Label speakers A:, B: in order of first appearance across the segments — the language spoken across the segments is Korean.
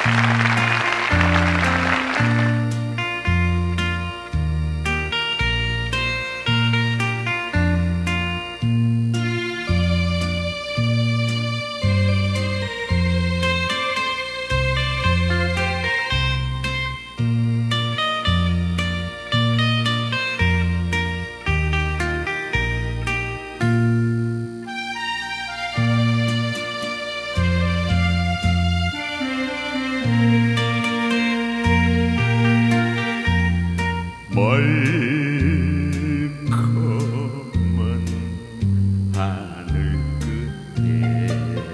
A: 멀컴한 하늘 끝에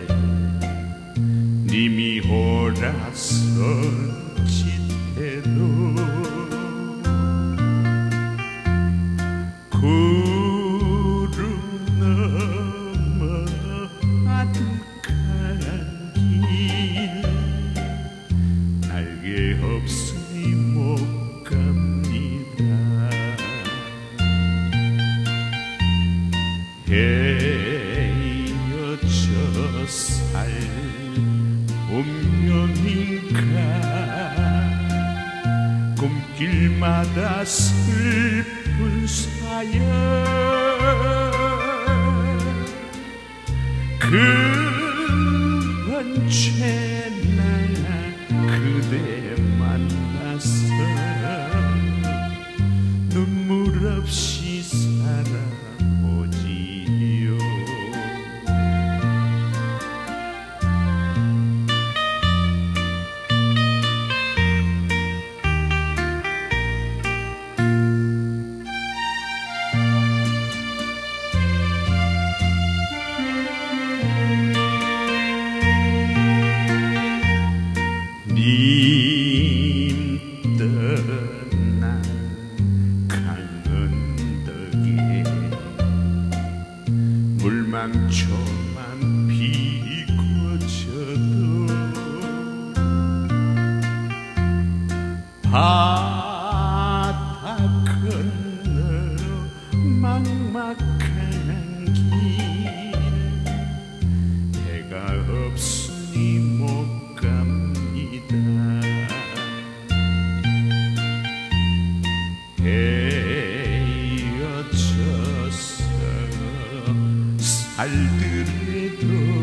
A: 님이 오라선 짓해도 구름 넘어 아득한 길 날개 없으니 못 갑니다. 헤어져 살 운명인가 꿈길마다 슬픈 사연 그런 채나 그대 만나서 눈물 없이 살아보지요. 님 떠난 강언덕에 물망초만 피고 져도 바다 건너 막막한 길 해가 없으니 못 갑니다. 헤어져서 살더라도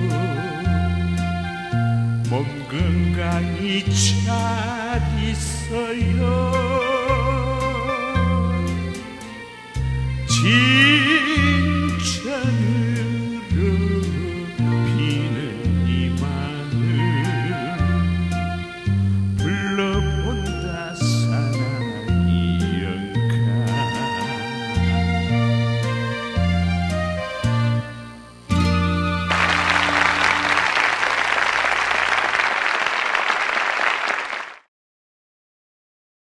A: 몸 건강히 잘 있어요.